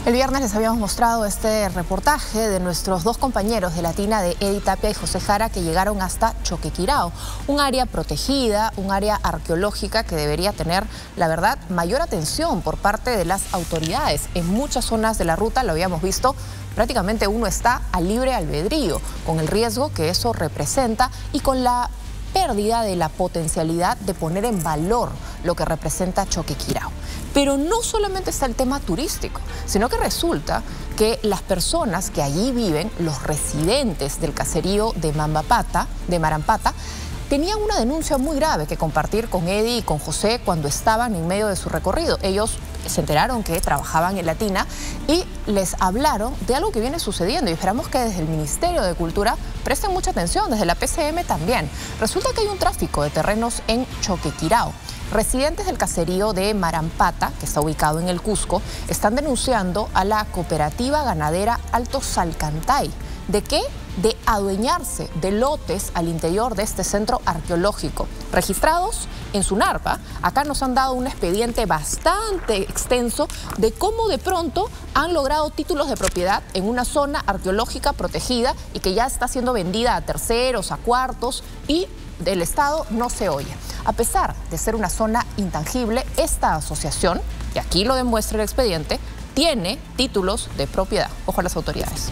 El viernes les habíamos mostrado este reportaje de nuestros dos compañeros de Latina, de Eddie Tapia y José Jara, que llegaron hasta Choquequirao, un área protegida, un área arqueológica que debería tener, la verdad, mayor atención por parte de las autoridades. En muchas zonas de la ruta, lo habíamos visto, prácticamente uno está a libre albedrío, con el riesgo que eso representa y con la pérdida de la potencialidad de poner en valor lo que representa Choquequirao. Pero no solamente está el tema turístico, sino que resulta que las personas que allí viven, los residentes del caserío de Marampata, tenían una denuncia muy grave que compartir con Eddie y con José cuando estaban en medio de su recorrido. Ellos se enteraron que trabajaban en Latina y les hablaron de algo que viene sucediendo, y esperamos que desde el Ministerio de Cultura presten mucha atención, desde la PCM también. Resulta que hay un tráfico de terrenos en Choquequirao. Residentes del caserío de Marampata, que está ubicado en el Cusco, están denunciando a la cooperativa ganadera Alto Salcantay. ¿De qué? De adueñarse de lotes al interior de este centro arqueológico, registrados en SUNARPA. Acá nos han dado un expediente bastante extenso de cómo de pronto han logrado títulos de propiedad en una zona arqueológica protegida y que ya está siendo vendida a terceros, a cuartos, y del Estado no se oye. A pesar de ser una zona intangible, esta asociación, y aquí lo demuestra el expediente, tiene títulos de propiedad. Ojo a las autoridades.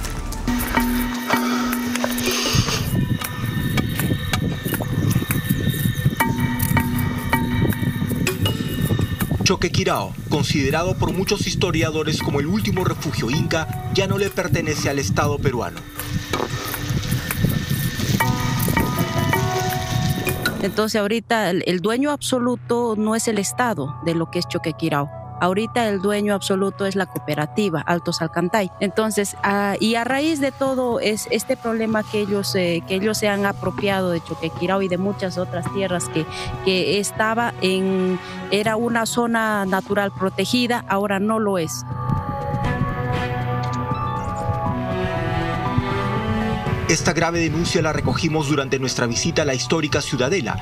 Choquequirao, considerado por muchos historiadores como el último refugio inca, ya no le pertenece al Estado peruano. Entonces ahorita el dueño absoluto no es el Estado de lo que es Choquequirao. Ahorita el dueño absoluto es la cooperativa Alto Salcantay. Entonces, y a raíz de todo es este problema que ellos se han apropiado de Choquequirao y de muchas otras tierras que era una zona natural protegida, ahora no lo es. Esta grave denuncia la recogimos durante nuestra visita a la histórica Ciudadela.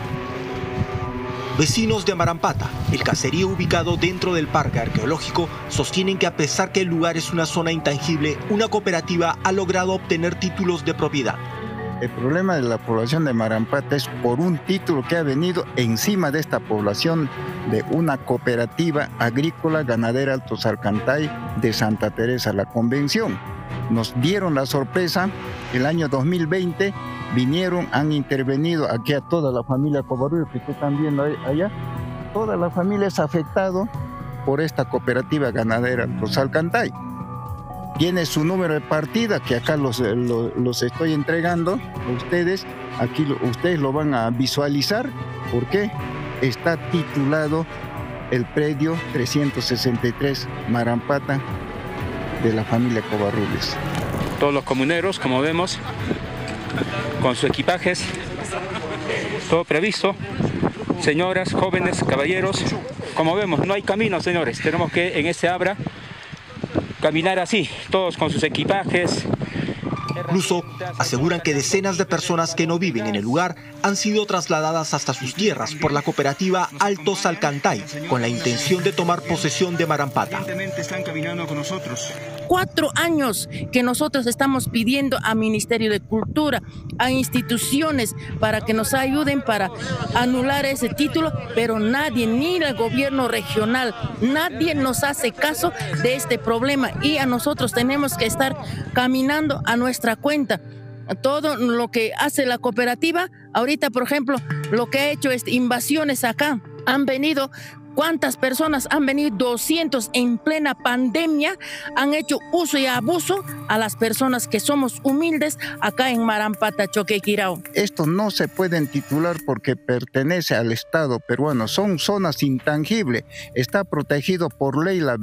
Vecinos de Marampata, el caserío ubicado dentro del parque arqueológico, sostienen que a pesar que el lugar es una zona intangible, una cooperativa ha logrado obtener títulos de propiedad. El problema de la población de Marampata es por un título que ha venido encima de esta población de una cooperativa agrícola ganadera Alto Salcantay de Santa Teresa, la Convención. Nos dieron la sorpresa, el año 2020 vinieron, han intervenido aquí a toda la familia Covarrubias que están viendo allá. Toda la familia es afectada por esta cooperativa ganadera Alto Salcantay. Tiene su número de partida que acá los estoy entregando a ustedes. Aquí ustedes lo van a visualizar porque está titulado el predio 363 Marampata de la familia Covarrubias. Todos los comuneros, como vemos, con sus equipajes, todo previsto. Señoras, jóvenes, caballeros, como vemos, no hay camino, señores. Tenemos que en este abra caminar así, todos con sus equipajes. Incluso aseguran que decenas de personas que no viven en el lugar han sido trasladadas hasta sus tierras por la cooperativa Alto Salcantay con la intención de tomar posesión de Marampata. Están caminando con nosotros. 4 años que nosotros estamos pidiendo al Ministerio de Cultura, a instituciones para que nos ayuden para anular ese título, pero nadie, ni el gobierno regional, nadie nos hace caso de este problema y a nosotros tenemos que estar caminando a nuestra cuenta. Todo lo que hace la cooperativa, ahorita por ejemplo, lo que ha hecho es invasiones acá, han venido. ¿Cuántas personas han venido? 200 en plena pandemia, han hecho uso y abuso a las personas que somos humildes acá en Marampata, Choquequirao. Esto no se pueden titular porque pertenece al Estado peruano, son zonas intangibles, está protegido por ley la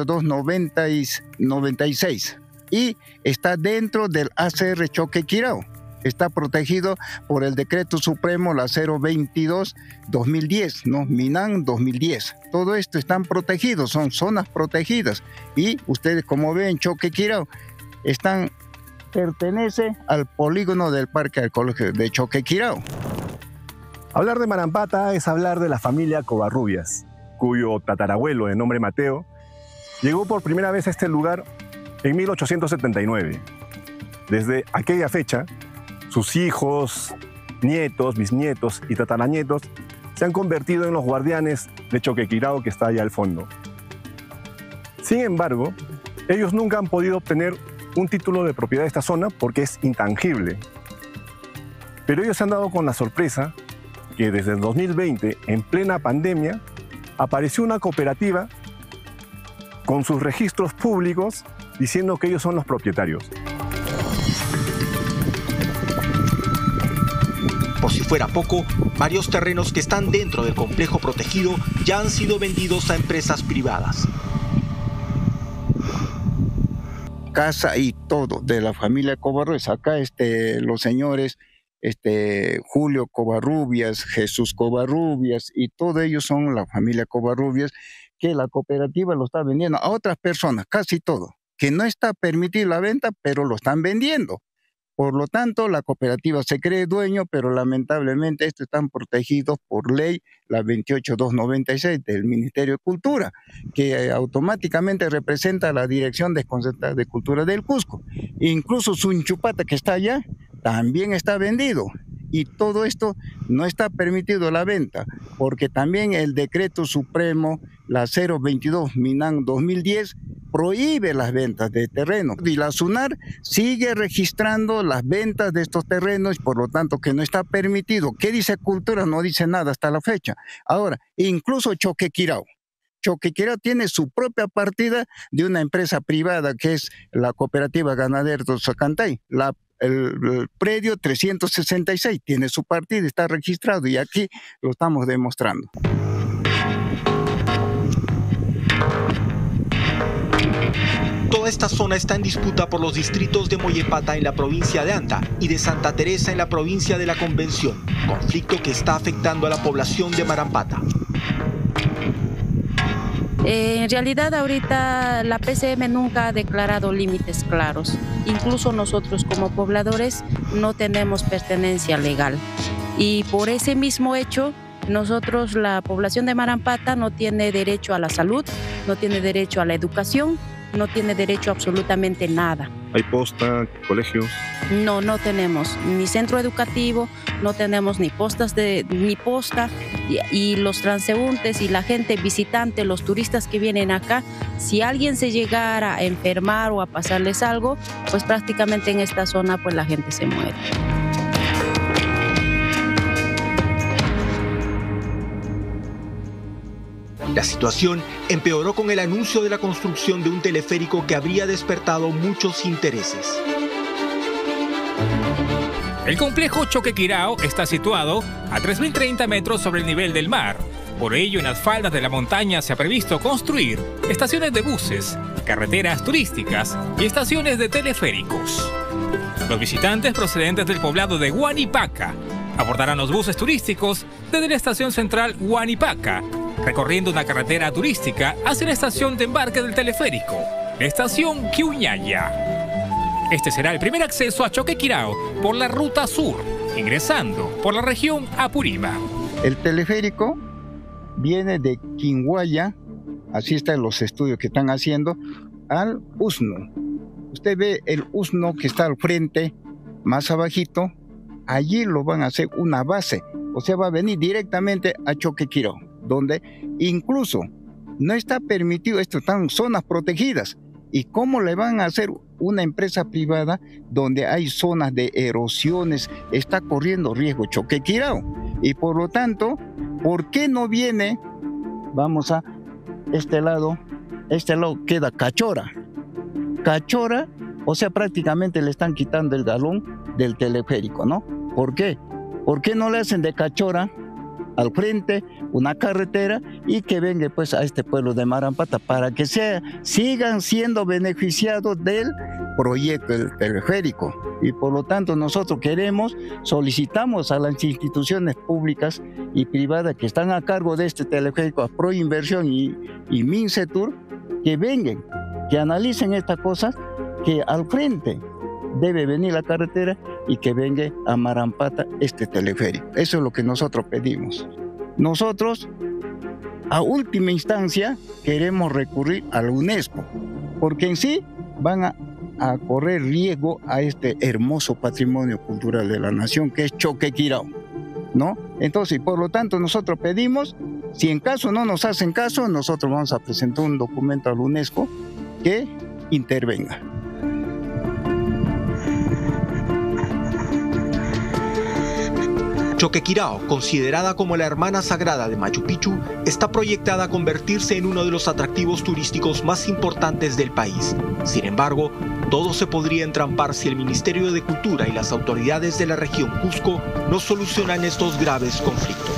28296 y está dentro del ACR Choquequirao. Está protegido por el decreto supremo, la 022-2010, ¿no? MINAN 2010. Todo esto están protegidos, son zonas protegidas. Y ustedes, como ven, Choquequirao pertenece al polígono del Parque Arqueológico de Choquequirao. Hablar de Marampata es hablar de la familia Covarrubias, cuyo tatarabuelo, de nombre Mateo, llegó por primera vez a este lugar en 1879. Desde aquella fecha, sus hijos, nietos, bisnietos y tataranietos se han convertido en los guardianes de Choquequirao, que está allá al fondo. Sin embargo, ellos nunca han podido obtener un título de propiedad de esta zona porque es intangible. Pero ellos se han dado con la sorpresa que desde el 2020, en plena pandemia, apareció una cooperativa con sus registros públicos diciendo que ellos son los propietarios. Por si fuera poco, varios terrenos que están dentro del complejo protegido ya han sido vendidos a empresas privadas. Casa y todo de la familia Covarrubias. Acá los señores Julio Covarrubias, Jesús Covarrubias, y todos ellos son la familia Covarrubias, que la cooperativa lo está vendiendo a otras personas, casi todo, que no está permitida la venta, pero lo están vendiendo. Por lo tanto, la cooperativa se cree dueño, pero lamentablemente estos están protegidos por ley, la 28296 del Ministerio de Cultura, que automáticamente representa la Dirección Desconcentrada de Cultura del Cusco. Incluso Sunchupata, que está allá, también está vendido. Y todo esto no está permitido la venta, porque también el decreto supremo, la 022 Minam 2010, prohíbe las ventas de terrenos. Y la SUNAR sigue registrando las ventas de estos terrenos, por lo tanto que no está permitido. ¿Qué dice Cultura? No dice nada hasta la fecha. Ahora, incluso Choquequirao. Choquequirao tiene su propia partida de una empresa privada que es la Cooperativa Ganadera de Zacantay. El predio 366 tiene su partida, está registrado y aquí lo estamos demostrando. Toda esta zona está en disputa por los distritos de Mollepata en la provincia de Anta y de Santa Teresa en la provincia de la Convención, conflicto que está afectando a la población de Marampata. En realidad ahorita la PCM nunca ha declarado límites claros. Incluso nosotros como pobladores no tenemos pertenencia legal. Y por ese mismo hecho, nosotros, la población de Marampata, no tiene derecho a la salud, no tiene derecho a la educación, no tiene derecho a absolutamente nada. ¿Hay posta, colegios? No, no tenemos ni centro educativo, no tenemos ni posta y los transeúntes y la gente visitante, los turistas que vienen acá, si alguien se llegara a enfermar o a pasarles algo, pues prácticamente en esta zona pues la gente se muere. La situación empeoró con el anuncio de la construcción de un teleférico que habría despertado muchos intereses. El complejo Choquequirao está situado a 3.030 metros sobre el nivel del mar. Por ello, en las faldas de la montaña se ha previsto construir estaciones de buses, carreteras turísticas y estaciones de teleféricos. Los visitantes procedentes del poblado de Huanipaca abordarán los buses turísticos desde la estación central Huanipaca, recorriendo una carretera turística hacia la estación de embarque del teleférico, la estación Quiuñaya. Este será el primer acceso a Choquequirao por la ruta sur, ingresando por la región Apurima. El teleférico viene de Quinguaya, así están los estudios que están haciendo, al Usno. Usted ve el Usno que está al frente, más abajito, allí lo van a hacer una base, o sea, va a venir directamente a Choquequirao, donde incluso no está permitido, esto están zonas protegidas. ¿Y cómo le van a hacer una empresa privada donde hay zonas de erosiones? Está corriendo riesgo Choquequirao. Y por lo tanto, ¿por qué no viene? Vamos a este lado queda Cachora. Cachora, o sea, prácticamente le están quitando el galón del teleférico, ¿no? ¿Por qué? ¿Por qué no le hacen de Cachora al frente una carretera y que venga pues a este pueblo de Marampata para que sigan siendo beneficiados del proyecto del teleférico? Y por lo tanto nosotros solicitamos a las instituciones públicas y privadas que están a cargo de este teleférico, a Proinversión y Mincetur, que vengan, que analicen estas cosas, que al frente debe venir la carretera y que venga a Marampata este teleférico. Eso es lo que nosotros pedimos. Nosotros a última instancia queremos recurrir a la UNESCO, porque en sí van a correr riesgo a este hermoso patrimonio cultural de la nación que es Choquequirao, ¿no? Entonces, por lo tanto, nosotros pedimos, si en caso no nos hacen caso, nosotros vamos a presentar un documento a la UNESCO que intervenga. Choquequirao, considerada como la hermana sagrada de Machu Picchu, está proyectada a convertirse en uno de los atractivos turísticos más importantes del país. Sin embargo, todo se podría entrampar si el Ministerio de Cultura y las autoridades de la región Cusco no solucionan estos graves conflictos.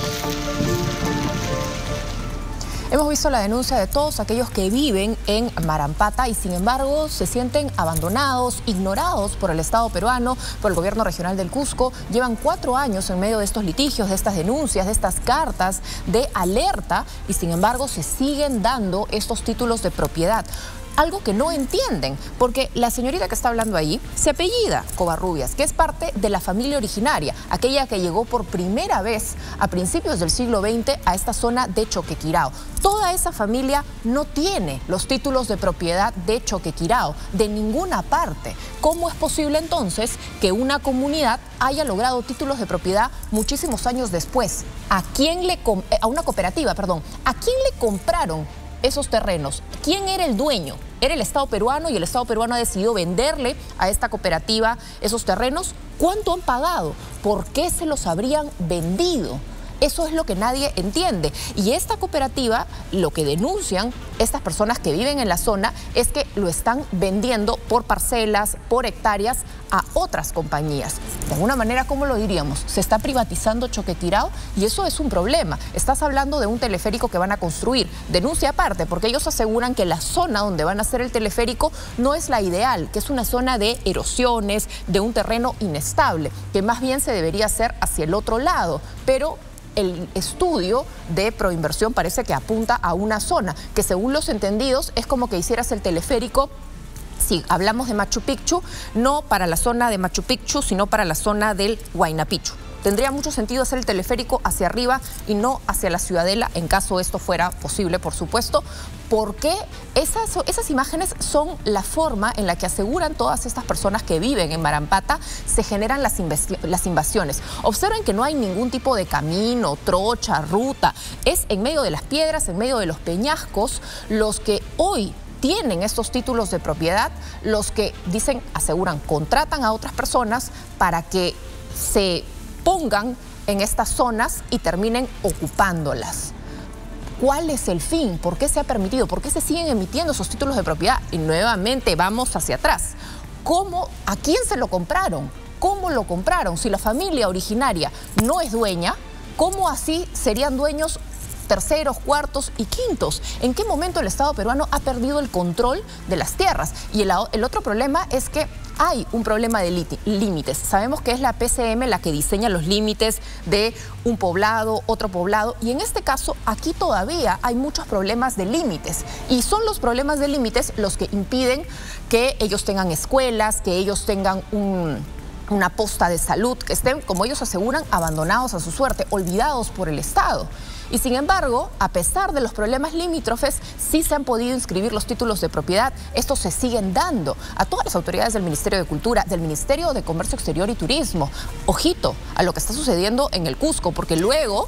Hemos visto la denuncia de todos aquellos que viven en Marampata y sin embargo se sienten abandonados, ignorados por el Estado peruano, por el gobierno regional del Cusco. Llevan 4 años en medio de estos litigios, de estas denuncias, de estas cartas de alerta y sin embargo se siguen dando estos títulos de propiedad. Algo que no entienden, porque la señorita que está hablando ahí se apellida Covarrubias, que es parte de la familia originaria, aquella que llegó por primera vez a principios del siglo XX a esta zona de Choquequirao. Toda esa familia no tiene los títulos de propiedad de Choquequirao, de ninguna parte. ¿Cómo es posible entonces que una comunidad haya logrado títulos de propiedad muchísimos años después? ¿A una cooperativa, perdón? ¿A quién le compraron esos terrenos? ¿Quién era el dueño? Era el Estado peruano y el Estado peruano ha decidido venderle a esta cooperativa esos terrenos. ¿Cuánto han pagado? ¿Por qué se los habrían vendido? Eso es lo que nadie entiende. Y esta cooperativa, lo que denuncian estas personas que viven en la zona es que lo están vendiendo por parcelas, por hectáreas a otras compañías. De alguna manera, ¿cómo lo diríamos? Se está privatizando Choquequirao y eso es un problema. Estás hablando de un teleférico que van a construir. Denuncia aparte, porque ellos aseguran que la zona donde van a hacer el teleférico no es la ideal, que es una zona de erosiones, de un terreno inestable, que más bien se debería hacer hacia el otro lado. Pero el estudio de proinversión parece que apunta a una zona que, según los entendidos, es como que hicieras el teleférico, si hablamos de Machu Picchu, no para la zona de Machu Picchu, sino para la zona del Huayna Picchu. Tendría mucho sentido hacer el teleférico hacia arriba y no hacia la Ciudadela, en caso esto fuera posible, por supuesto, porque esas imágenes son la forma en la que aseguran todas estas personas que viven en Marampata se generan las invasiones. Observen que no hay ningún tipo de camino, trocha, ruta. Es en medio de las piedras, en medio de los peñascos, los que hoy tienen estos títulos de propiedad, los que dicen, aseguran, contratan a otras personas para que se pongan en estas zonas y terminen ocupándolas. ¿Cuál es el fin? ¿Por qué se ha permitido? ¿Por qué se siguen emitiendo esos títulos de propiedad? Y nuevamente vamos hacia atrás. ¿A quién se lo compraron? ¿Cómo lo compraron? Si la familia originaria no es dueña, ¿cómo así serían dueños terceros, cuartos y quintos? ¿En qué momento el Estado peruano ha perdido el control de las tierras? Y el otro problema es que hay un problema de límites. Sabemos que es la PCM la que diseña los límites de un poblado, otro poblado, y en este caso aquí todavía hay muchos problemas de límites. Y son los problemas de límites los que impiden que ellos tengan escuelas, que ellos tengan una posta de salud, que estén, como ellos aseguran, abandonados a su suerte, olvidados por el Estado. Y sin embargo, a pesar de los problemas limítrofes, sí se han podido inscribir los títulos de propiedad. Estos se siguen dando a todas las autoridades del Ministerio de Cultura, del Ministerio de Comercio Exterior y Turismo. Ojito a lo que está sucediendo en el Cusco, porque luego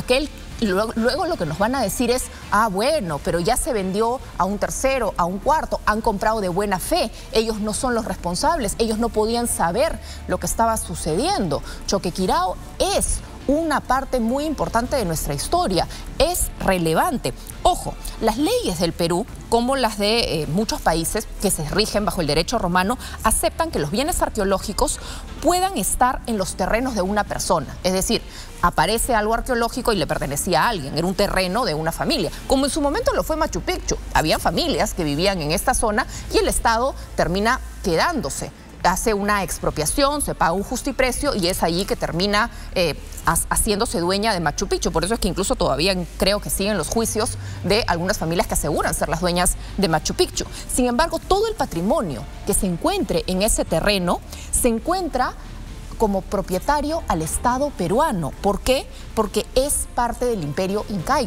lo que nos van a decir es, bueno, pero ya se vendió a un tercero, a un cuarto, han comprado de buena fe, ellos no son los responsables, ellos no podían saber lo que estaba sucediendo. Choquequirao es una parte muy importante de nuestra historia, es relevante. Ojo, las leyes del Perú, como las de muchos países que se rigen bajo el derecho romano, aceptan que los bienes arqueológicos puedan estar en los terrenos de una persona. Es decir, aparece algo arqueológico y le pertenecía a alguien, era un terreno de una familia, como en su momento lo fue Machu Picchu. Habían familias que vivían en esta zona y el Estado termina quedándose. Hace una expropiación, se paga un justiprecio y es allí que termina haciéndose dueña de Machu Picchu. Por eso es que incluso todavía creo que siguen los juicios de algunas familias que aseguran ser las dueñas de Machu Picchu. Sin embargo, todo el patrimonio que se encuentre en ese terreno se encuentra como propietario al Estado peruano. ¿Por qué? Porque es parte del imperio incaico.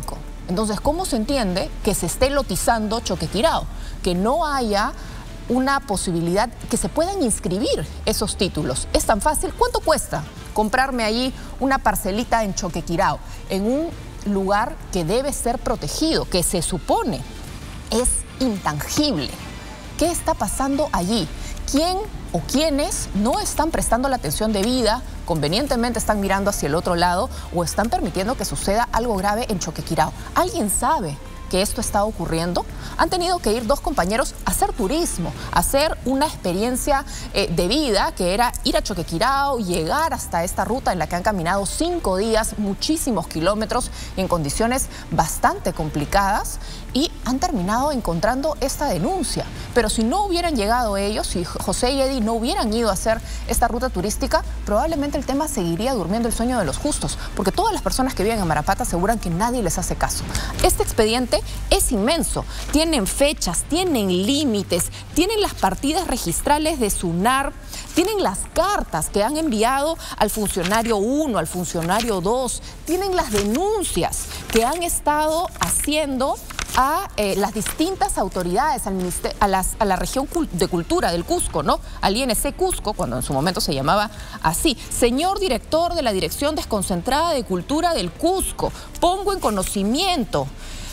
Entonces, ¿cómo se entiende que se esté lotizando Choquequirao? Que no haya una posibilidad que se puedan inscribir esos títulos. Es tan fácil. ¿Cuánto cuesta comprarme allí una parcelita en Choquequirao, en un lugar que debe ser protegido, que se supone es intangible? ¿Qué está pasando allí? ¿Quién o quiénes no están prestando la atención debida, convenientemente están mirando hacia el otro lado o están permitiendo que suceda algo grave en Choquequirao? ¿Alguien sabe que esto está ocurriendo? Han tenido que ir dos compañeros a hacer turismo, a hacer una experiencia de vida, que era ir a Choquequirao, llegar hasta esta ruta en la que han caminado 5 días, muchísimos kilómetros, en condiciones bastante complicadas, y han terminado encontrando esta denuncia. Pero si no hubieran llegado ellos, si José y Eddie no hubieran ido a hacer esta ruta turística, probablemente el tema seguiría durmiendo el sueño de los justos, porque todas las personas que viven en Amarampata aseguran que nadie les hace caso. Este expediente es inmenso, tienen fechas, tienen límites, tienen las partidas registrales de SUNAR, tienen las cartas que han enviado al funcionario 1, al funcionario 2, tienen las denuncias que han estado haciendo a las distintas autoridades, al ministerio, a la región de cultura del Cusco, ¿no? Al INC Cusco, cuando en su momento se llamaba así. Señor director de la Dirección Desconcentrada de Cultura del Cusco, pongo en conocimiento.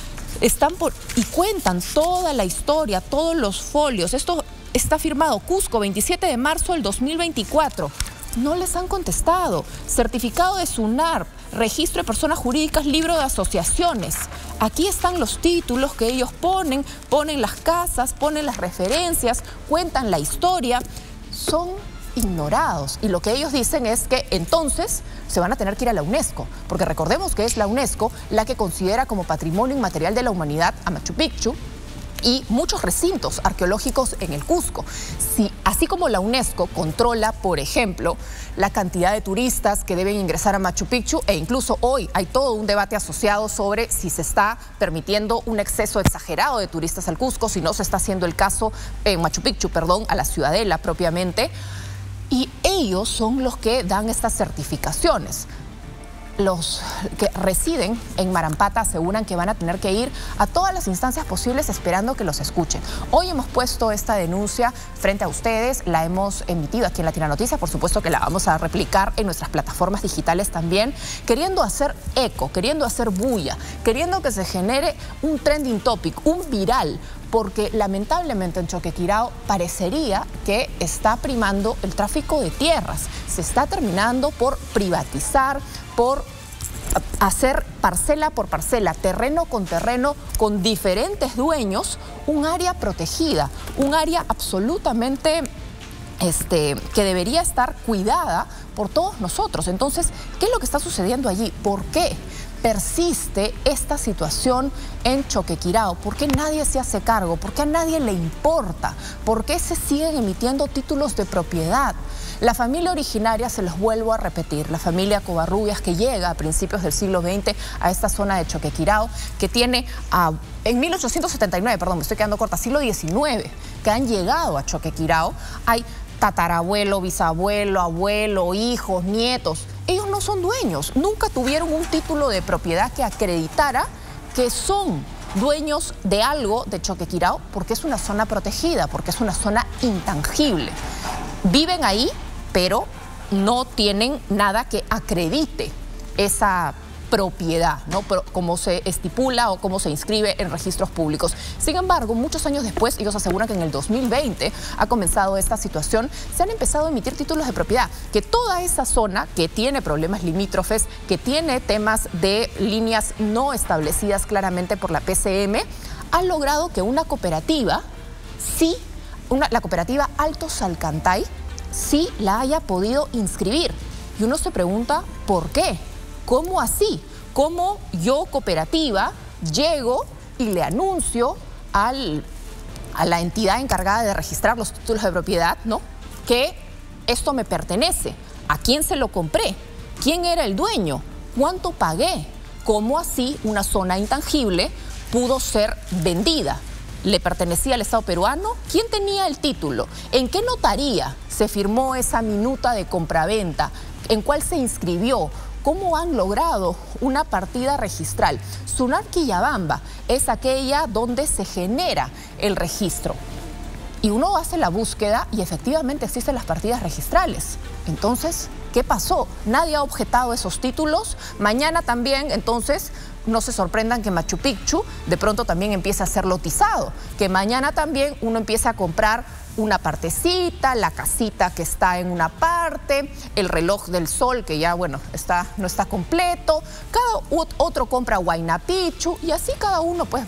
Y cuentan toda la historia, todos los folios. Esto está firmado Cusco, 27 de marzo del 2024. No les han contestado. Certificado de SUNAR, registro de personas jurídicas, libro de asociaciones. Aquí están los títulos que ellos ponen las casas, ponen las referencias, cuentan la historia. Son ignorados. Y lo que ellos dicen es que entonces se van a tener que ir a la UNESCO, porque recordemos que es la UNESCO la que considera como patrimonio inmaterial de la humanidad a Machu Picchu y muchos recintos arqueológicos en el Cusco. Así como la UNESCO controla, por ejemplo, la cantidad de turistas que deben ingresar a Machu Picchu, e incluso hoy hay todo un debate asociado sobre si se está permitiendo un exceso exagerado de turistas al Cusco, si no se está haciendo el caso en Machu Picchu, perdón, a la ciudadela propiamente. Y ellos son los que dan estas certificaciones. Los que residen en Marampata aseguran que van a tener que ir a todas las instancias posibles esperando que los escuchen. Hoy hemos puesto esta denuncia frente a ustedes, la hemos emitido aquí en Latina Noticias, por supuesto que la vamos a replicar en nuestras plataformas digitales también, queriendo hacer eco, queriendo hacer bulla, queriendo que se genere un trending topic, un viral, porque lamentablemente en Choquequirao parecería que está primando el tráfico de tierras. Se está terminando por privatizar, por hacer parcela por parcela, terreno, con diferentes dueños, un área protegida, un área absolutamente que debería estar cuidada por todos nosotros. Entonces, ¿qué es lo que está sucediendo allí? ¿Por qué persiste esta situación en Choquequirao? ¿Por qué nadie se hace cargo? ¿Por qué a nadie le importa? ¿Por qué se siguen emitiendo títulos de propiedad? La familia originaria, se los vuelvo a repetir, la familia Covarrubias, que llega a principios del siglo XX a esta zona de Choquequirao, que tiene en 1879, perdón, me estoy quedando corta, siglo XIX, que han llegado a Choquequirao. Hay tatarabuelo, bisabuelo, abuelo, hijos, nietos. Ellos no son dueños, nunca tuvieron un título de propiedad que acreditara que son dueños de algo de Choquequirao, porque es una zona protegida, porque es una zona intangible. Viven ahí, pero no tienen nada que acredite esa propiedad, ¿no? Pero como se estipula o como se inscribe en registros públicos. Sin embargo, muchos años después, ellos aseguran que en el 2020 ha comenzado esta situación, se han empezado a emitir títulos de propiedad, que toda esa zona que tiene problemas limítrofes, que tiene temas de líneas no establecidas claramente por la PCM, ha logrado que una cooperativa, la cooperativa Alto Salcantay, sí la haya podido inscribir. Y uno se pregunta, ¿por qué? ¿Cómo así? ¿Cómo yo, cooperativa, llego y le anuncio a la entidad encargada de registrar los títulos de propiedad, ¿no?, que esto me pertenece? ¿A quién se lo compré? ¿Quién era el dueño? ¿Cuánto pagué? ¿Cómo así una zona intangible pudo ser vendida? ¿Le pertenecía al Estado peruano? ¿Quién tenía el título? ¿En qué notaría se firmó esa minuta de compraventa? ¿En cuál se inscribió? cómo han logrado una partida registral. Sunarquillabamba es aquella donde se genera el registro. Y uno hace la búsqueda y efectivamente existen las partidas registrales. Entonces, ¿qué pasó? Nadie ha objetado esos títulos. Mañana también, entonces, no se sorprendan que Machu Picchu de pronto también empiece a ser lotizado. Que mañana también uno empiece a comprar una partecita, la casita que está en una parte, el reloj del sol que ya, bueno, no está completo. Cada otro compra Huayna Picchu y así cada uno pues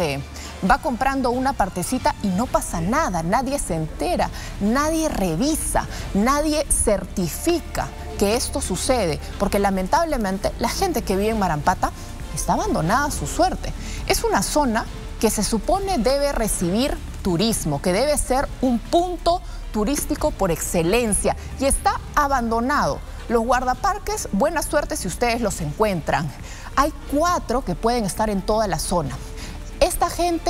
va comprando una partecita y no pasa nada, nadie se entera, nadie revisa, nadie certifica que esto sucede, porque lamentablemente la gente que vive en Marampata está abandonada a su suerte. Es una zona que se supone debe recibir turismo, que debe ser un punto turístico por excelencia y está abandonado. Los guardaparques, buena suerte si ustedes los encuentran. Hay 4 que pueden estar en toda la zona. Esta gente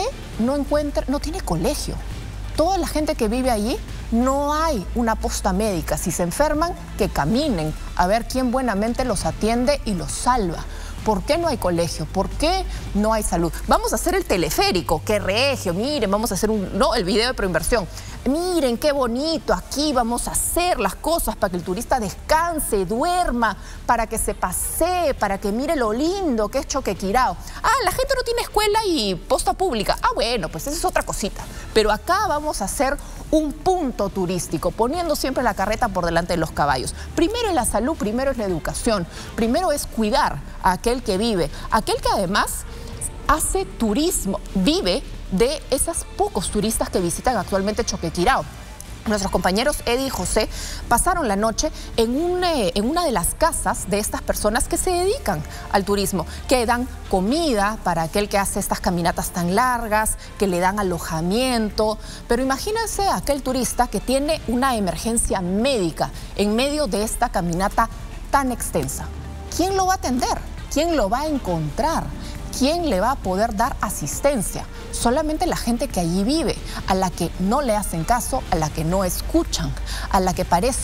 no tiene colegio. Toda la gente que vive allí no hay una posta médica. Si se enferman, que caminen a ver quién buenamente los atiende y los salva. ¿Por qué no hay colegio? ¿Por qué no hay salud? Vamos a hacer el teleférico, qué regio, miren, vamos a hacer el video de proinversión. Miren qué bonito, aquí vamos a hacer las cosas para que el turista descanse, duerma, para que se pasee, para que mire lo lindo que es Choquequirao. Ah, la gente no tiene escuela y posta pública. Ah, bueno, pues esa es otra cosita. Pero acá vamos a hacer un punto turístico, poniendo siempre la carreta por delante de los caballos. Primero es la salud, primero es la educación, primero es cuidar a aquel que vive, aquel que además hace turismo, vive de esos pocos turistas que visitan actualmente Choquequirao. Nuestros compañeros Eddie y José pasaron la noche en una de las casas de estas personas que se dedican al turismo, que dan comida para aquel que hace estas caminatas tan largas, que le dan alojamiento. Pero imagínense a aquel turista que tiene una emergencia médica en medio de esta caminata tan extensa. ¿Quién lo va a atender? ¿Quién lo va a encontrar? ¿Quién le va a poder dar asistencia? Solamente la gente que allí vive, a la que no le hacen caso, a la que no escuchan, a la que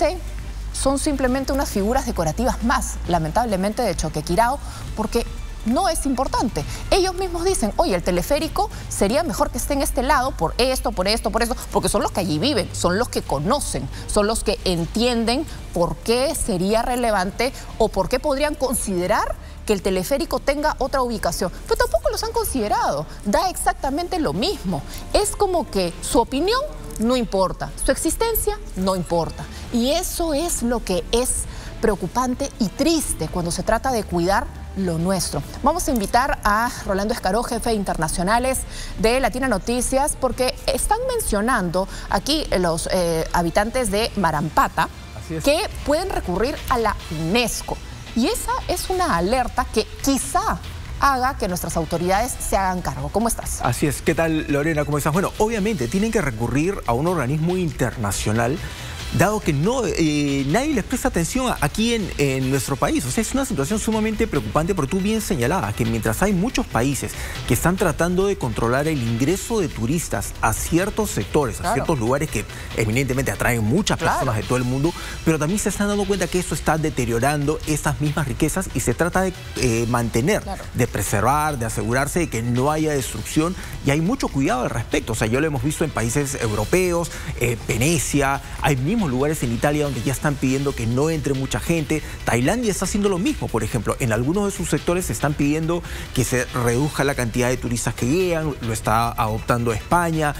son simplemente unas figuras decorativas más, lamentablemente, de Choquequirao, porque no es importante. Ellos mismos dicen, oye, el teleférico sería mejor que esté en este lado por esto, porque son los que allí viven, son los que conocen, son los que entienden por qué sería relevante o por qué podrían considerar que el teleférico tenga otra ubicación. Pero tampoco los han considerado. Da exactamente lo mismo. Es como que su opinión no importa, su existencia no importa. Y eso es lo que es preocupante y triste cuando se trata de cuidar lo nuestro. Vamos a invitar a Rolando Escaró, jefe de internacionales de Latina Noticias, porque están mencionando aquí los habitantes de Marampata que pueden recurrir a la UNESCO. Y esa es una alerta que quizá haga que nuestras autoridades se hagan cargo. ¿Cómo estás? Así es. ¿Qué tal, Lorena? ¿Cómo estás? Bueno, obviamente tienen que recurrir a un organismo internacional, dado que nadie les presta atención aquí en nuestro país. O sea, es una situación sumamente preocupante, porque tú bien señalabas que mientras hay muchos países que están tratando de controlar el ingreso de turistas a ciertos sectores, a ciertos lugares que evidentemente atraen muchas personas de todo el mundo, pero también se están dando cuenta que eso está deteriorando estas mismas riquezas y se trata de mantener, de preservar, de asegurarse de que no haya destrucción, y hay mucho cuidado al respecto. O sea, yo lo hemos visto en países europeos, Venecia, hay mismos lugares en Italia donde ya están pidiendo que no entre mucha gente. Tailandia está haciendo lo mismo, por ejemplo. En algunos de sus sectores se están pidiendo que se reduzca la cantidad de turistas que llegan, lo está adoptando España.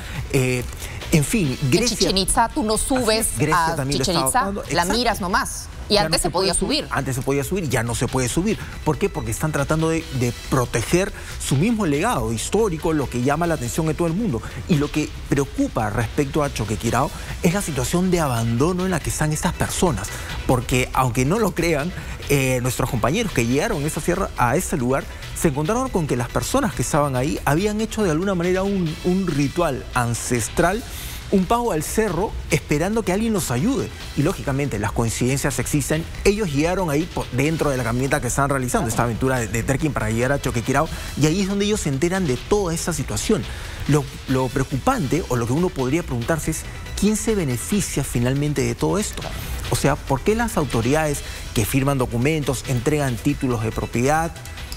En fin, Grecia... En Chichén Itzá tú no subes a Chichén Itzá, la miras nomás. Y antes se podía subir. Antes se podía subir, ya no se puede subir. ¿Por qué? Porque están tratando de proteger su mismo legado histórico, lo que llama la atención de todo el mundo. Y lo que preocupa respecto a Choquequirao es la situación de abandono en la que están estas personas. Porque, aunque no lo crean, nuestros compañeros que llegaron a ese lugar se encontraron con que las personas que estaban ahí habían hecho de alguna manera un ritual ancestral, un pago al cerro, esperando que alguien los ayude. Y lógicamente las coincidencias existen. Ellos llegaron ahí dentro de la caminata que estaban realizando, esta aventura de trekking para llegar a Choquequirao, y ahí es donde ellos se enteran de toda esa situación. Lo preocupante, o lo que uno podría preguntarse, es ¿quién se beneficia finalmente de todo esto? O sea, ¿por qué las autoridades que firman documentos, entregan títulos de propiedad,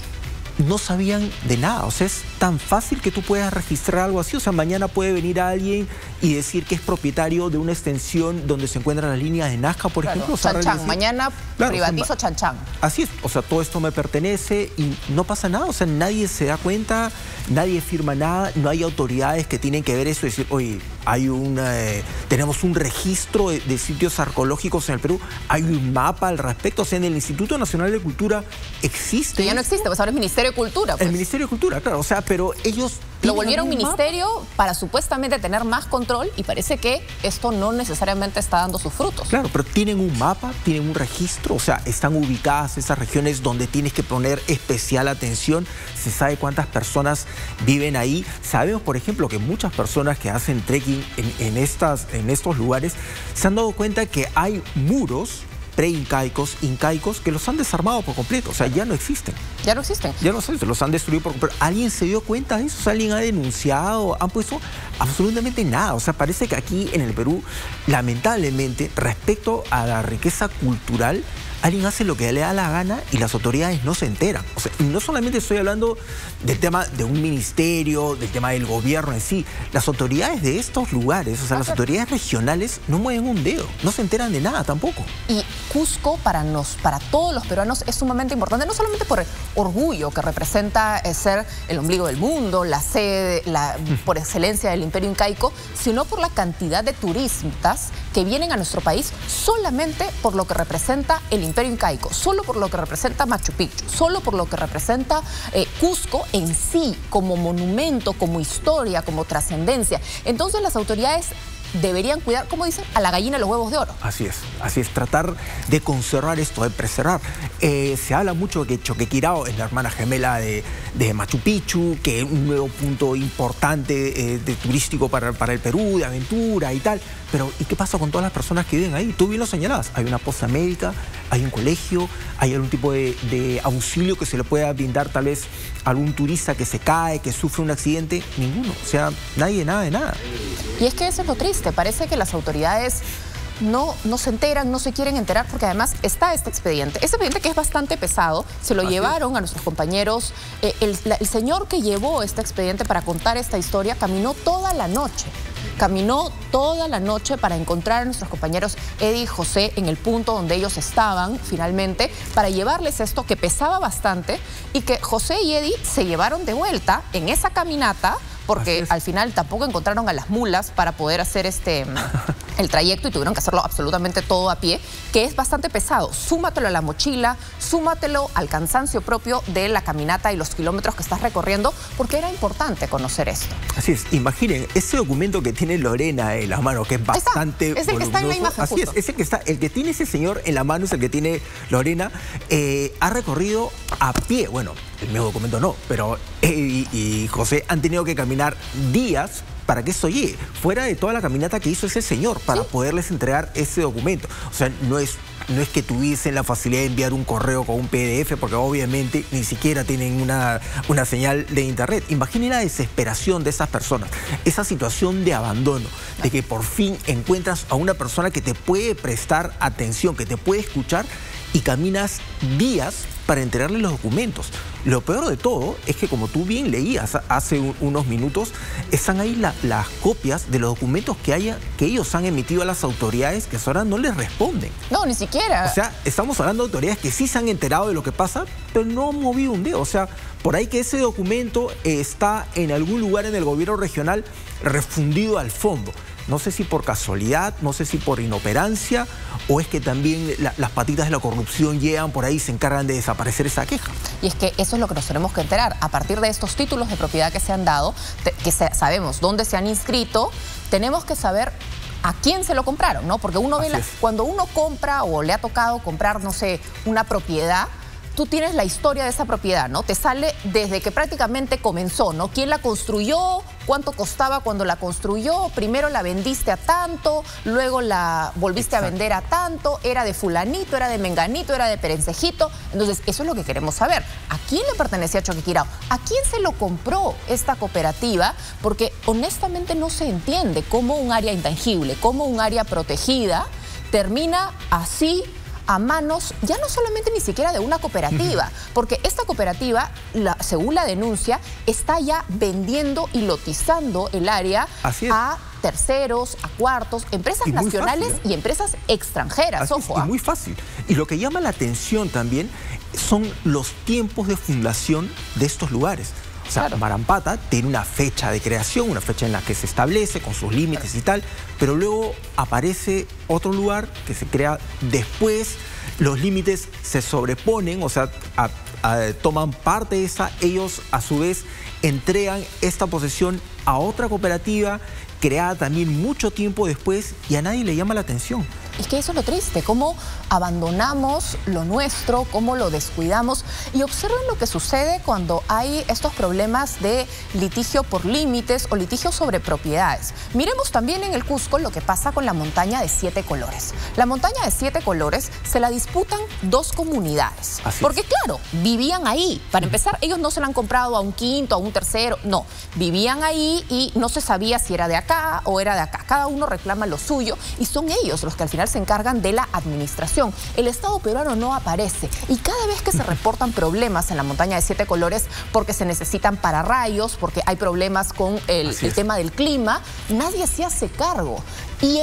no sabían de nada? O sea, es tan fácil que tú puedas registrar algo así. O sea, mañana puede venir alguien y decir que es propietario de una extensión donde se encuentra la línea de Nazca, por ejemplo. O sea, Chan-Chan, mañana privatizo Chan-Chan. Así es, o sea, todo esto me pertenece y no pasa nada. O sea, nadie se da cuenta, nadie firma nada, no hay autoridades que tienen que ver eso y decir, oye, hay tenemos un registro de sitios arqueológicos en el Perú, hay un mapa al respecto. O sea, en el Instituto Nacional de Cultura existe. Que ya no existe, pues ahora es Ministerio de Cultura. Pues. El Ministerio de Cultura, claro, o sea, pero ellos... Lo volvieron ministerio para supuestamente tener más control y parece que esto no necesariamente está dando sus frutos. Claro, pero tienen un mapa, tienen un registro, o sea, están ubicadas esas regiones donde tienes que poner especial atención, se sabe cuántas personas viven ahí. Sabemos, por ejemplo, que muchas personas que hacen trekking en estos lugares se han dado cuenta que hay muros pre-incaicos, incaicos, que los han desarmado por completo. O sea, ya no existen. Ya no existen. Ya no existen, los han destruido por completo. ¿Alguien se dio cuenta de eso? O sea, ¿alguien ha denunciado? ¿Han puesto absolutamente nada? O sea, parece que aquí en el Perú, lamentablemente, respecto a la riqueza cultural, alguien hace lo que le da la gana y las autoridades no se enteran. O sea, y no solamente estoy hablando del tema de un ministerio, del tema del gobierno en sí. Las autoridades de estos lugares, o sea, las autoridades regionales no mueven un dedo, no se enteran de nada tampoco. Y Cusco para todos los peruanos es sumamente importante, no solamente por el orgullo que representa ser el ombligo del mundo, la sede, por excelencia del Imperio Incaico, sino por la cantidad de turistas que vienen a nuestro país solamente por lo que representa el Imperio Incaico, solo por lo que representa Machu Picchu, solo por lo que representa Cusco en sí, como monumento, como historia, como trascendencia. Entonces las autoridades deberían cuidar, como dicen, a la gallina los huevos de oro. Así es, tratar de conservar esto, de preservar. Se habla mucho de que Choquequirao es la hermana gemela de Machu Picchu, que es un nuevo punto importante turístico para el Perú, de aventura y tal. Pero, ¿y qué pasa con todas las personas que viven ahí? Tú bien lo señalabas, hay una posta médica, hay un colegio, hay algún tipo de auxilio que se le pueda brindar tal vez a algún turista que se cae, que sufre un accidente. Ninguno, o sea, nadie, nada de nada. Y es que eso es lo triste, parece que las autoridades no se enteran, no se quieren enterar, porque además está este expediente que es bastante pesado, se lo llevaron a nuestros compañeros. El señor que llevó este expediente para contar esta historia caminó toda la noche para encontrar a nuestros compañeros Eddie y José en el punto donde ellos estaban finalmente, para llevarles esto que pesaba bastante y que José y Eddie se llevaron de vuelta en esa caminata, porque al final tampoco encontraron a las mulas para poder hacer el trayecto y tuvieron que hacerlo absolutamente todo a pie, que es bastante pesado. Súmatelo a la mochila, súmatelo al cansancio propio de la caminata y los kilómetros que estás recorriendo, porque era importante conocer esto. Así es, imaginen, ese documento que tiene Lorena en la mano, que es bastante es el que está en la imagen. Así justo. Es el que tiene ese señor en la mano, es el que tiene Lorena, ha recorrido a pie, bueno, el mismo documento no, pero y José han tenido que caminar días para que eso llegue, fuera de toda la caminata que hizo ese señor, para poderles entregar ese documento. O sea, no es que tuviesen la facilidad de enviar un correo con un PDF, porque obviamente ni siquiera tienen una señal de internet. Imaginen la desesperación de esas personas, esa situación de abandono, de que por fin encuentras a una persona que te puede prestar atención, que te puede escuchar, y caminas días para entregarle los documentos. Lo peor de todo es que, como tú bien leías hace unos minutos, están ahí las copias de los documentos que ellos han emitido a las autoridades, que ahora no les responden. No, ni siquiera. O sea, estamos hablando de autoridades que sí se han enterado de lo que pasa, pero no han movido un dedo. O sea, por ahí que ese documento está en algún lugar en el gobierno regional refundido al fondo. No sé si por casualidad, no sé si por inoperancia, o es que también las patitas de la corrupción llegan por ahí y se encargan de desaparecer esa queja. Y es que eso es lo que nos tenemos que enterar. A partir de estos títulos de propiedad que se han dado, sabemos dónde se han inscrito, tenemos que saber a quién se lo compraron, ¿no? Porque uno ve cuando uno compra o le ha tocado comprar, no sé, una propiedad, tú tienes la historia de esa propiedad, ¿no? Te sale desde que prácticamente comenzó, ¿no? ¿Quién la construyó? ¿Cuánto costaba cuando la construyó? Primero la vendiste a tanto, luego la volviste a vender a tanto, era de fulanito, era de menganito, era de perencejito. Entonces, eso es lo que queremos saber. ¿A quién le pertenecía Choquequirao? ¿A quién se lo compró esta cooperativa? Porque honestamente no se entiende cómo un área intangible, cómo un área protegida, termina así a manos ya no solamente ni siquiera de una cooperativa, porque esta cooperativa, según la denuncia, está ya vendiendo y lotizando el área a terceros, a cuartos, empresas nacionales y empresas extranjeras. Ojo, y muy fácil. Y lo que llama la atención también son los tiempos de fundación de estos lugares. O sea, Marampata tiene una fecha de creación, una fecha en la que se establece con sus límites y tal, pero luego aparece otro lugar que se crea después, los límites se sobreponen, o sea, toman parte de esa, ellos a su vez entregan esta posesión a otra cooperativa creada también mucho tiempo después y a nadie le llama la atención. Es que eso es lo triste, cómo abandonamos lo nuestro, cómo lo descuidamos. Y observen lo que sucede cuando hay estos problemas de litigio por límites o litigio sobre propiedades. Miremos también en el Cusco lo que pasa con la montaña de 7 colores. La montaña de 7 colores se la disputan 2 comunidades. Porque claro, vivían ahí. Para empezar, ellos no se la han comprado a un quinto, a un tercero, no. Vivían ahí y no se sabía si era de acá o era de acá. Cada uno reclama lo suyo y son ellos los que al final se encargan de la administración. El Estado peruano no aparece y cada vez que se reportan problemas en la montaña de 7 colores porque se necesitan pararrayos, porque hay problemas con el tema del clima, nadie se hace cargo. Y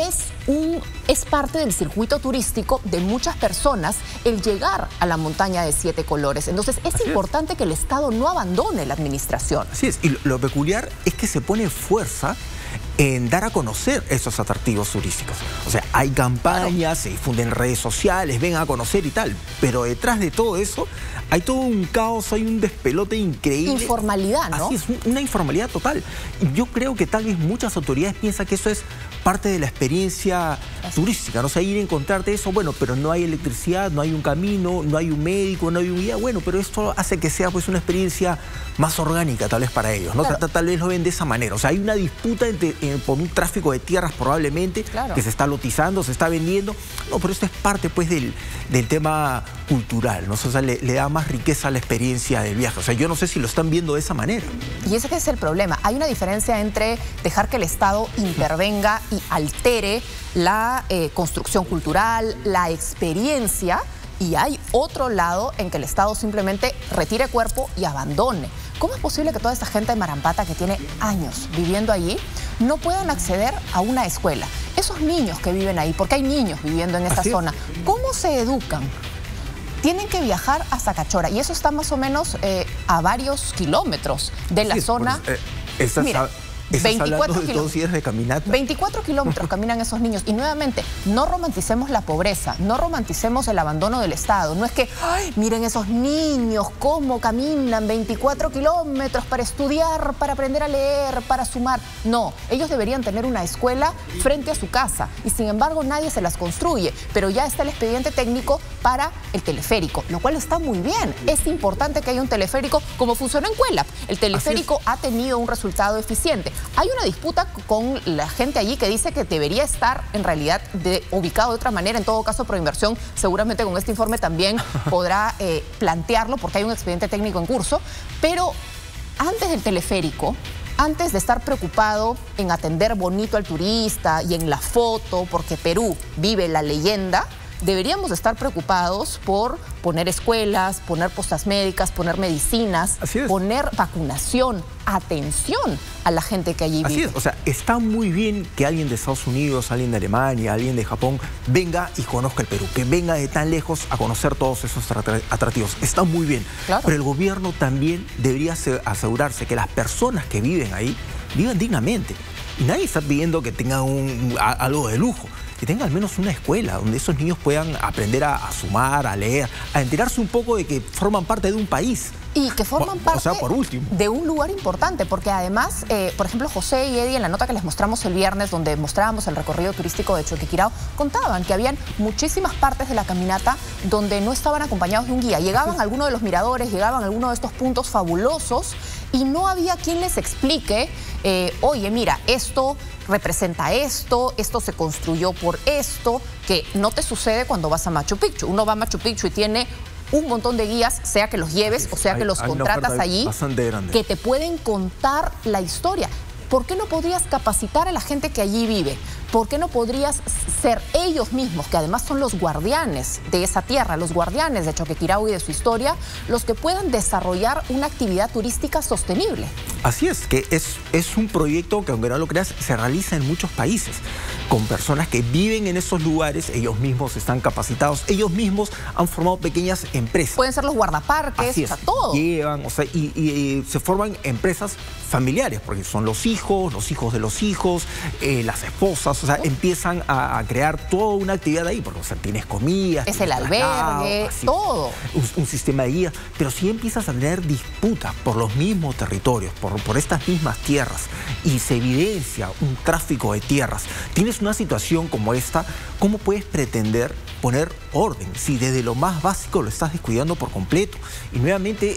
es parte del circuito turístico de muchas personas el llegar a la montaña de 7 colores. Entonces es importante que el Estado no abandone la administración. Así es, y lo peculiar es que se pone fuerza en dar a conocer esos atractivos turísticos. O sea, hay campañas, se difunden en redes sociales, ven a conocer y tal, pero detrás de todo eso hay todo un caos, hay un despelote increíble. Informalidad, ¿no? Así es, una informalidad total. Y yo creo que tal vez muchas autoridades piensan que eso es parte de la experiencia turística, ¿no? O sea, ir a encontrarte eso, bueno, pero no hay electricidad, no hay un camino, no hay un médico, no hay un guía, bueno, pero esto hace que sea pues una experiencia más orgánica tal vez para ellos, ¿no? Tal vez lo ven de esa manera. O sea, hay una disputa por un tráfico de tierras probablemente, que se está lotizando, se está vendiendo. No, pero esto es parte pues del tema cultural, ¿no? O sea, le da más riqueza a la experiencia del viaje. O sea, yo no sé si lo están viendo de esa manera. Y ese es el problema. Hay una diferencia entre dejar que el Estado intervenga y altere la construcción cultural, la experiencia, y hay otro lado en que el Estado simplemente retire cuerpo y abandone. ¿Cómo es posible que toda esta gente de Marampata que tiene años viviendo allí no puedan acceder a una escuela? Esos niños que viven ahí, porque hay niños viviendo en esa zona, ¿cómo se educan? Tienen que viajar hasta Cachora y eso está más o menos a varios kilómetros de la zona. Mira, 24 kilómetros de caminata. 24 kilómetros caminan esos niños. Y nuevamente, no romanticemos la pobreza, no romanticemos el abandono del Estado. No es que, ay, miren esos niños cómo caminan 24 kilómetros para estudiar, para aprender a leer, para sumar. No, ellos deberían tener una escuela frente a su casa y sin embargo nadie se las construye. Pero ya está el expediente técnico para el teleférico, lo cual está muy bien. Es importante que haya un teleférico como funcionó en Cuelap. El teleférico ha tenido un resultado eficiente. Hay una disputa con la gente allí que dice que debería estar en realidad ubicado de otra manera. En todo caso, Proinversión seguramente con este informe también podrá plantearlo porque hay un expediente técnico en curso. Pero antes del teleférico, antes de estar preocupado en atender bonito al turista y en la foto, porque Perú vive la leyenda, deberíamos estar preocupados por poner escuelas, poner postas médicas, poner medicinas, poner vacunación, atención a la gente que allí vive. Así es, o sea, está muy bien que alguien de Estados Unidos, alguien de Alemania, alguien de Japón venga y conozca el Perú, que venga de tan lejos a conocer todos esos atractivos. Está muy bien, pero el gobierno también debería asegurarse que las personas que viven ahí vivan dignamente. Y nadie está pidiendo que tengan algo de lujo. Que tenga al menos una escuela donde esos niños puedan aprender a sumar, a leer, a enterarse un poco de que forman parte de un país. Y que forman parte de un lugar importante, porque además, por ejemplo, José y Eddie, en la nota que les mostramos el viernes, donde mostrábamos el recorrido turístico de Choquequirao, contaban que habían muchísimas partes de la caminata donde no estaban acompañados de un guía. Llegaban a alguno de los miradores, llegaban a alguno de estos puntos fabulosos y no había quien les explique, oye, mira, esto representa esto se construyó por esto, que no te sucede cuando vas a Machu Picchu. Uno va a Machu Picchu y tiene un montón de guías, sea que los lleves o sea que los contratas allí, que te pueden contar la historia. ¿Por qué no podrías capacitar a la gente que allí vive? ¿por qué no podrías ser ellos mismos, que además son los guardianes de esa tierra, los guardianes de Choquequirao y de su historia, los que puedan desarrollar una actividad turística sostenible? Así es, que es un proyecto que, aunque no lo creas, se realiza en muchos países, con personas que viven en esos lugares, ellos mismos están capacitados, ellos mismos han formado pequeñas empresas. Pueden ser los guardaparques, así es, o sea, todo. Llevan, o sea, y se forman empresas familiares, porque son los hijos de los hijos, las esposas, o sea, empiezan a crear toda una actividad ahí, porque, o sea, tienes comida, es el albergue, todo. Un sistema de guía, pero si empiezas a tener disputas por los mismos territorios, por estas mismas tierras, y se evidencia un tráfico de tierras, tienes una situación como esta, ¿cómo puedes pretender poner orden si desde lo más básico lo estás descuidando por completo? Y nuevamente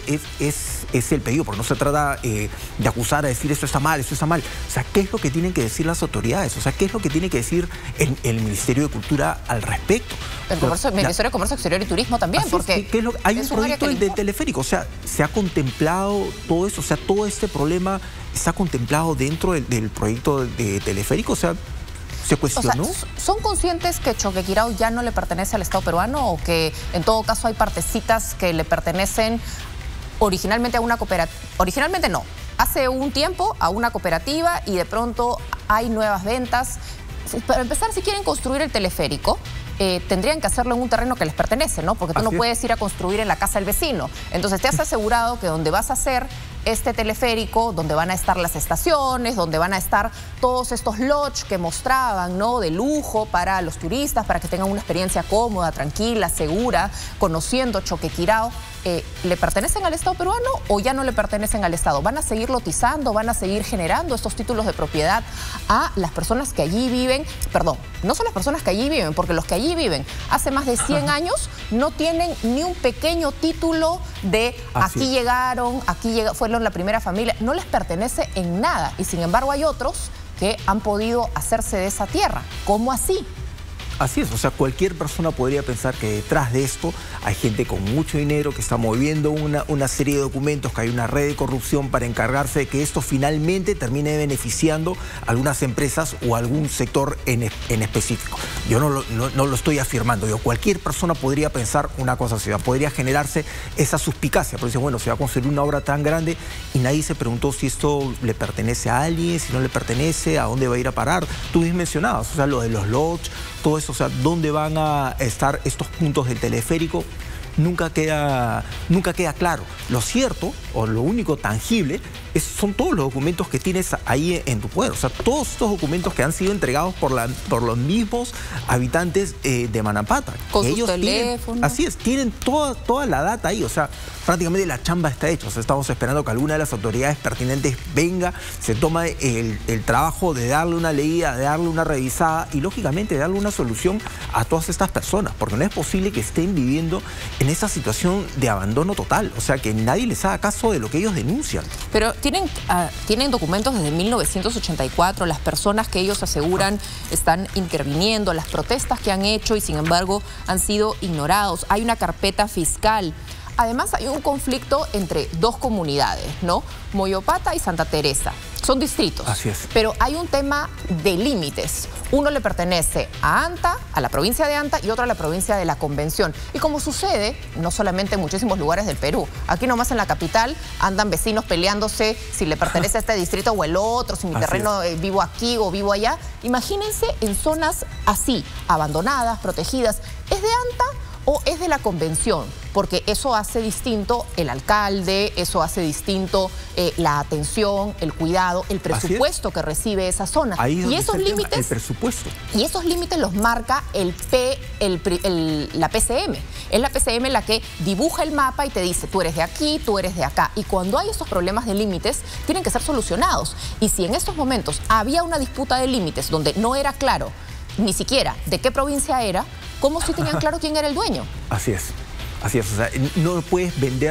es el pedido, porque no se trata de acusar, a decir esto está mal, esto está mal. O sea, ¿qué es lo que tienen que decir las autoridades? O sea, ¿qué es lo que tiene que decir el Ministerio de Cultura al respecto? El Ministerio de Comercio Exterior y Turismo también, porque hay un proyecto del teleférico, o sea, se ha contemplado todo eso, o sea, todo este problema está contemplado dentro del proyecto de teleférico, o sea, se cuestionó. O sea, ¿son conscientes que Choquequirao ya no le pertenece al Estado peruano o que en todo caso hay partecitas que le pertenecen originalmente a una cooperativa? Originalmente no, hace un tiempo a una cooperativa y de pronto hay nuevas ventas. Para empezar, si quieren construir el teleférico, tendrían que hacerlo en un terreno que les pertenece, ¿no? Porque tú no puedes ir a construir en la casa del vecino. Entonces te has asegurado que donde vas a hacer este teleférico, donde van a estar las estaciones, donde van a estar todos estos lodges que mostraban, ¿no?, de lujo para los turistas, para que tengan una experiencia cómoda, tranquila, segura, conociendo Choquequirao, ¿le pertenecen al Estado peruano o ya no le pertenecen al Estado? ¿Van a seguir lotizando, van a seguir generando estos títulos de propiedad a las personas que allí viven? Perdón, no son las personas que allí viven, porque los que allí viven hace más de 100 años no tienen ni un pequeño título de aquí llegaron, fueron la primera familia. No les pertenece en nada y sin embargo hay otros que han podido hacerse de esa tierra. ¿Cómo así? Así es, o sea, cualquier persona podría pensar que detrás de esto hay gente con mucho dinero que está moviendo una serie de documentos, que hay una red de corrupción para encargarse de que esto finalmente termine beneficiando a algunas empresas o a algún sector en específico. Yo no lo estoy afirmando, cualquier persona podría pensar una cosa así, podría generarse esa suspicacia, porque dice, bueno, se va a construir una obra tan grande y nadie se preguntó si esto le pertenece a alguien, si no le pertenece, a dónde va a ir a parar. Tú mismo mencionabas, o sea, lo de los lodges, todo eso, o sea, dónde van a estar estos puntos del teleférico, nunca queda claro. Lo cierto, o lo único tangible, son todos los documentos que tienes ahí en tu poder. O sea, todos estos documentos que han sido entregados por los mismos habitantes de Manampata. Con sus teléfonos. Así es, tienen toda la data ahí. O sea, prácticamente la chamba está hecha. O sea, estamos esperando que alguna de las autoridades pertinentes venga, se toma el trabajo de darle una leída, de darle una revisada y, lógicamente, de darle una solución a todas estas personas. Porque no es posible que estén viviendo en esa situación de abandono total. O sea, que nadie les haga caso de lo que ellos denuncian. Pero tienen documentos desde 1984, las personas que ellos aseguran están interviniendo, las protestas que han hecho y sin embargo han sido ignorados. Hay una carpeta fiscal. Además hay un conflicto entre dos comunidades, ¿no? Moyopata y Santa Teresa. Son distritos. Así es. Pero hay un tema de límites. Uno le pertenece a Anta, a la provincia de Anta, y otro a la provincia de La Convención. Y como sucede, no solamente en muchísimos lugares del Perú, aquí nomás en la capital andan vecinos peleándose si le pertenece a este distrito o el otro, si mi terreno vivo aquí o vivo allá. Imagínense en zonas así, abandonadas, protegidas. ¿Es de Anta o es de La Convención? Porque eso hace distinto el alcalde, eso hace distinto la atención, el cuidado, el presupuesto que recibe esa zona. Y esos límites, el presupuesto. Y esos límites los marca la PCM. Es la PCM la que dibuja el mapa y te dice, tú eres de aquí, tú eres de acá. Y cuando hay estos problemas de límites, tienen que ser solucionados. Y si en estos momentos había una disputa de límites donde no era claro ni siquiera de qué provincia era, ¿cómo si tenían claro quién era el dueño? Así es. Así es, o sea, no puedes vender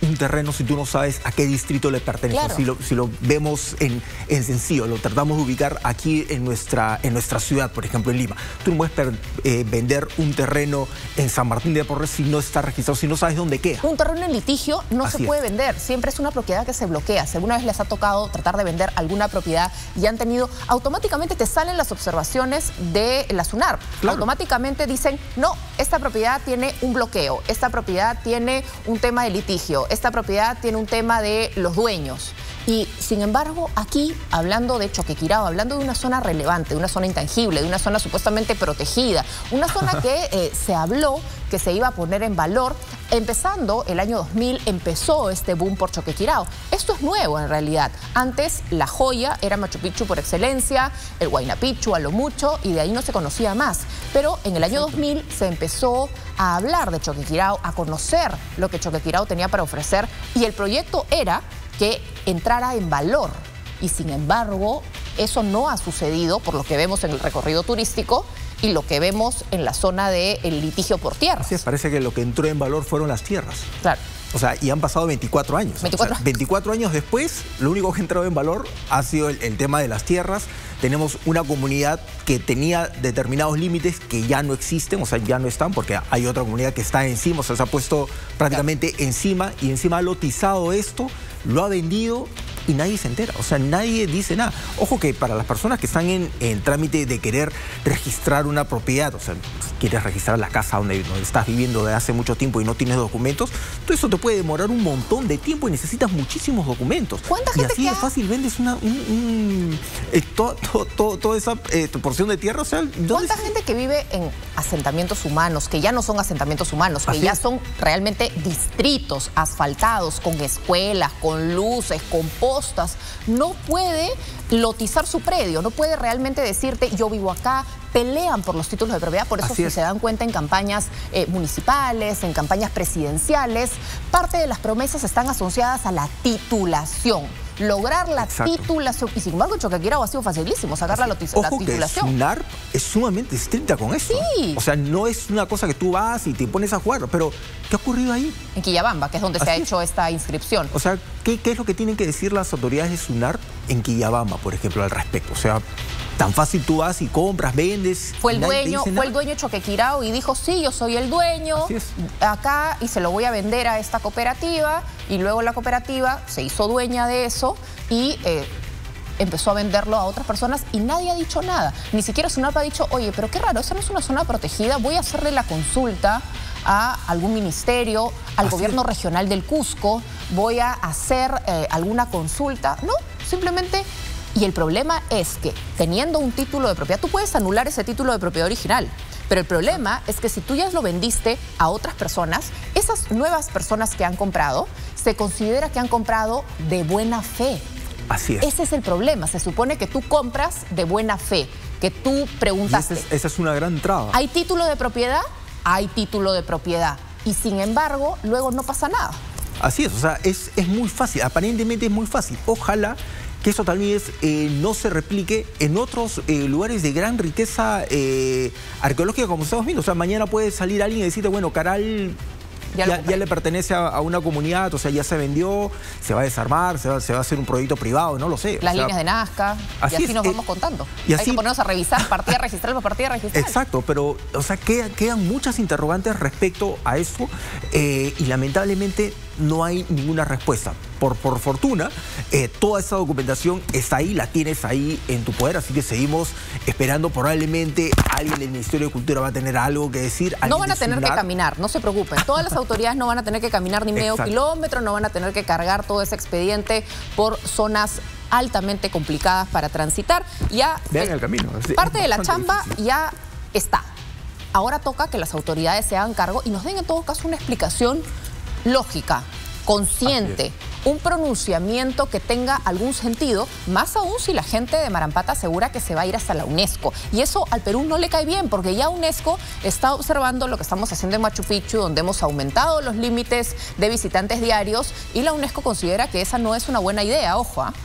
un terreno si tú no sabes a qué distrito le pertenece? Claro. Si lo vemos en sencillo, lo tratamos de ubicar aquí en nuestra ciudad, por ejemplo, en Lima. Tú no puedes vender un terreno en San Martín de Porres si no está registrado, si no sabes dónde queda. Un terreno en litigio no se puede vender, siempre es una propiedad que se bloquea. Si alguna vez les ha tocado tratar de vender alguna propiedad y han tenido, automáticamente te salen las observaciones de la SUNARP. Claro. Automáticamente dicen, no, esta propiedad tiene un bloqueo, esta propiedad tiene un tema de litigio, esta propiedad tiene un tema de los dueños. Y sin embargo, aquí, hablando de Choquequirao, hablando de una zona relevante, de una zona intangible, de una zona supuestamente protegida, una zona que se habló que se iba a poner en valor, empezando el año 2000, empezó este boom por Choquequirao. Esto es nuevo en realidad. Antes la joya era Machu Picchu por excelencia, el Huayna Picchu a lo mucho, y de ahí no se conocía más. Pero en el año 2000 se empezó a hablar de Choquequirao, a conocer lo que Choquequirao tenía para ofrecer, y el proyecto era que entrara en valor. Y sin embargo, eso no ha sucedido por lo que vemos en el recorrido turístico y lo que vemos en la zona del litigio por tierras. Así es, parece que lo que entró en valor fueron las tierras. Claro. O sea, y han pasado 24 años. 24 años después, lo único que ha entrado en valor ha sido el tema de las tierras. Tenemos una comunidad que tenía determinados límites que ya no existen, o sea, ya no están, porque hay otra comunidad que está encima, o sea, se ha puesto prácticamente encima, y encima ha lotizado esto, lo ha vendido y nadie se entera, o sea, nadie dice nada. Ojo que para las personas que están en trámite de querer registrar una propiedad, o sea, si quieres registrar la casa donde estás viviendo desde hace mucho tiempo y no tienes documentos, todo eso te puede demorar un montón de tiempo y necesitas muchísimos documentos. ¿Cuánta y gente así de fácil vendes toda esa porción de tierra? O sea, ¿cuánta gente que vive en asentamientos humanos, que ya no son asentamientos humanos, que ya son realmente distritos asfaltados, con escuelas, con luces, con postas, no puede lotizar su predio, no puede realmente decirte yo vivo acá? Pelean por los títulos de propiedad, por eso si se dan cuenta en campañas municipales, en campañas presidenciales, parte de las promesas están asociadas a la titulación. Lograr la titulación, y sin embargo en Choquequirao ha sido facilísimo sacar la titulación. Ojo que SUNARP es sumamente estricta con eso. Sí. O sea, no es una cosa que tú vas y te pones a jugar, pero ¿qué ha ocurrido ahí? En Quillabamba, que es donde se ha hecho esta inscripción. O sea, ¿qué es lo que tienen que decir las autoridades de SUNARP en Quillabamba, por ejemplo, al respecto? O sea, tan fácil tú vas y compras, vendes. Fue el dueño de Choquequirao y dijo, sí, yo soy el dueño acá y se lo voy a vender a esta cooperativa, y luego la cooperativa se hizo dueña de eso y empezó a venderlo a otras personas y nadie ha dicho nada. Ni siquiera SUNARP ha dicho, oye, pero qué raro, esa no es una zona protegida, voy a hacerle la consulta a algún ministerio, al gobierno regional del Cusco, voy a hacer alguna consulta. No, simplemente... Y el problema es que teniendo un título de propiedad, tú puedes anular ese título de propiedad original. Pero el problema es que si tú ya lo vendiste a otras personas, esas nuevas personas que han comprado, se considera que han comprado de buena fe. Así es. Ese es el problema. Se supone que tú compras de buena fe, que tú preguntaste. Esa es una gran traba. ¿Hay título de propiedad? Hay título de propiedad. Y sin embargo, luego no pasa nada. Así es, o sea, es muy fácil, aparentemente es muy fácil. Ojalá que eso tal vez no se replique en otros lugares de gran riqueza arqueológica como estamos viendo. O sea, mañana puede salir alguien y decirte, bueno, Caral ya le pertenece a una comunidad, o sea, ya se vendió, se va a desarmar, se va a hacer un proyecto privado, no lo sé. Las líneas de Nazca, y así nos vamos contando. Y así, hay que ponernos a revisar partida registral por partida registral. Exacto, pero, o sea, quedan muchas interrogantes respecto a eso y lamentablemente no hay ninguna respuesta. Por fortuna, toda esa documentación está ahí, la tienes ahí en tu poder, así que seguimos esperando. Probablemente alguien del Ministerio de Cultura va a tener algo que decir. No van a tener que caminar, no se preocupen. Todas las autoridades no van a tener que caminar ni medio kilómetro, no van a tener que cargar todo ese expediente por zonas altamente complicadas para transitar. Ya vean el camino. Parte de la chamba ya está. Ahora toca que las autoridades se hagan cargo y nos den en todo caso una explicación lógica, consciente, un pronunciamiento que tenga algún sentido, más aún si la gente de Marampata asegura que se va a ir hasta la UNESCO. Y eso al Perú no le cae bien, porque ya UNESCO está observando lo que estamos haciendo en Machu Picchu, donde hemos aumentado los límites de visitantes diarios, y la UNESCO considera que esa no es una buena idea, ojo.